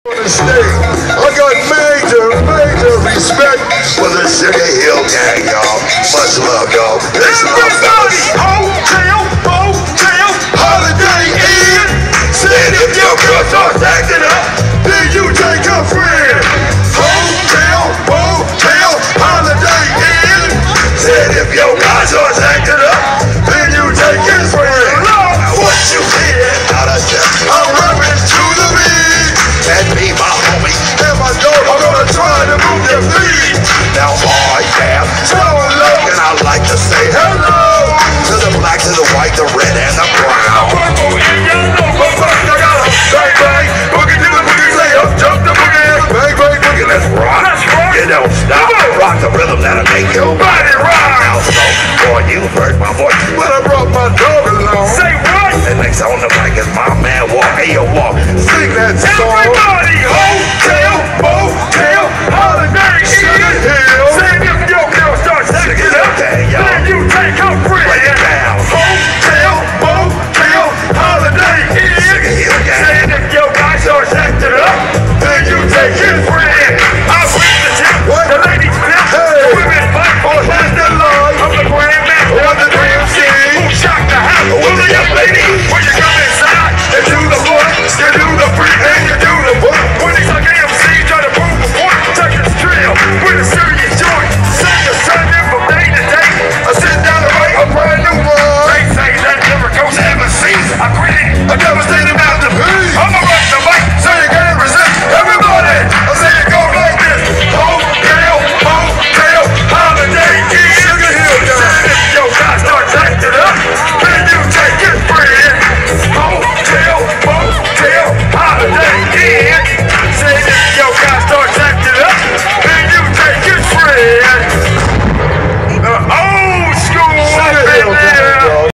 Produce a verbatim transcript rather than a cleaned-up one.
I got major, major respect for the Sugar Hill gang, y'all. Much love, y'all. Everybody, hotel, motel, Holiday Inn. Said if your girl starts acting up, then you take a friend. Hotel, motel, Holiday Inn. Said if your guy starts acting up, then you take his friend. Now what you hear out of that? I'm rapping to the beat. That be my homie, and my dog are gonna try to move their feet. Now I am so low, and I like to say hello to the black, to the white, the red, and the brown.